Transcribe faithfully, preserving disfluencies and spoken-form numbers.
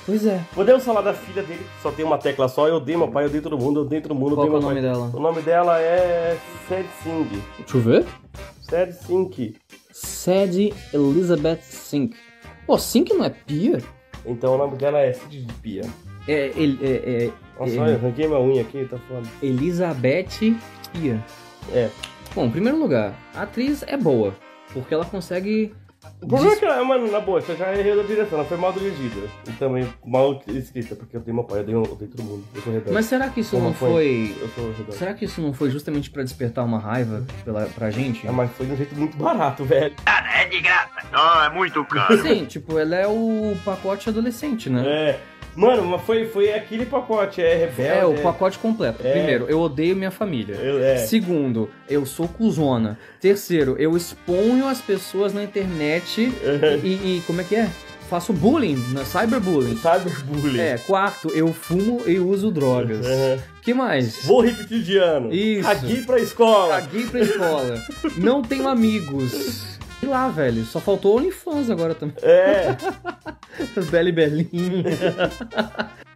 Pois é. Podemos falar da filha dele, que só tem uma tecla só. Eu odeio meu pai, eu odeio todo mundo, eu odeio todo mundo. Qual eu é o odeio nome meu pai. dela? O nome dela é Sad Singh. Deixa eu ver. Sad Singh. Sad Elizabeth Sink. Pô, Sink não é Pia? Então o nome dela é Cid de Pia. É, ele, é, é, Nossa, é, olha, arranquei minha unha aqui, tá foda. Elizabeth Pia. É. Bom, em primeiro lugar, a atriz é boa, porque ela consegue... O problema é que, ela- mano, na boa, você já errou da direção, ela foi mal dirigida. E também mal escrita, porque eu tenho meu pai, eu odeio, eu odeio todo mundo. Eu sou rebelde. Mas será que isso Como não foi? foi... Eu sou rebelde. Será que isso não foi justamente pra despertar uma raiva pela, pra gente? É, mas foi de um jeito muito barato, velho. É de graça. Não, é muito caro. Sim, tipo, ela é o pacote adolescente, né? É. Mano, mas foi, foi aquele pacote, é rebelde. É, o pacote completo. É. Primeiro, eu odeio minha família. Eu- é. Segundo, eu sou cuzona. Terceiro, eu exponho as pessoas na internet e, e como é que é? Faço bullying, né? Cyberbullying. Cyberbullying. É, quarto, eu fumo e uso drogas. Uhum. Que mais? Vou repetir de ano. Isso. Aqui pra escola. Caguei pra escola. Não tenho amigos. E lá, velho, só faltou OnlyFans agora também. É. Bela e Belinha.